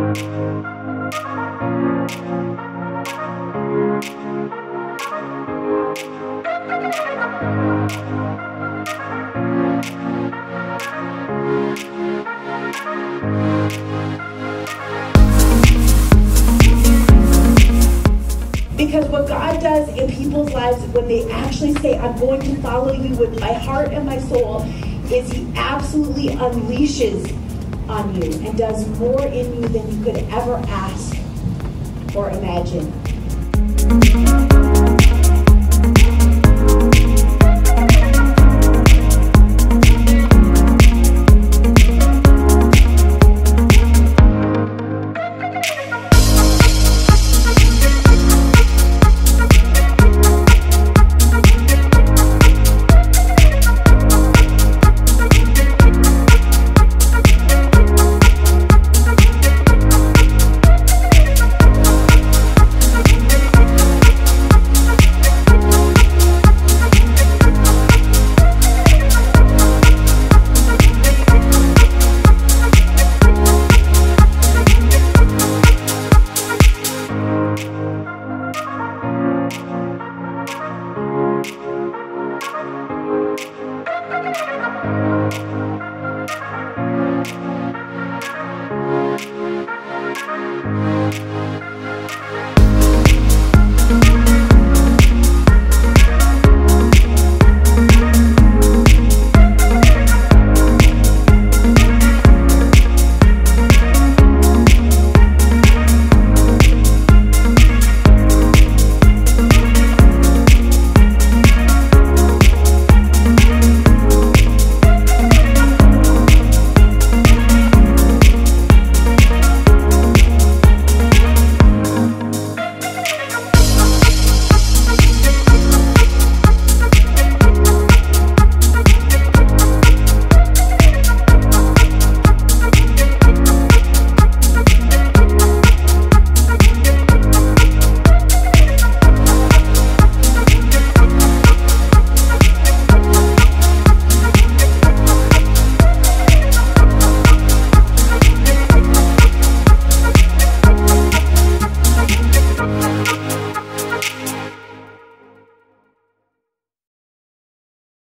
Because what God does in people's lives when they actually say, I'm going to follow you with my heart and my soul, is He absolutely unleashes on you and does more in you than you could ever ask or imagine.